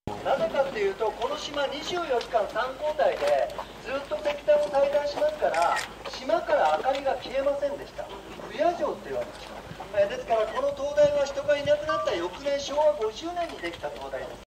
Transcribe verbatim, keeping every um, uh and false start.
なぜかっていうと、この島にじゅうよじかんさん交代でずっと石炭を採断しますから、島から明かりが消えませんでした。不夜城って言われてしまう。ですからこの灯台は人がいなくなった翌年、しょうわごじゅうねんにできた灯台です。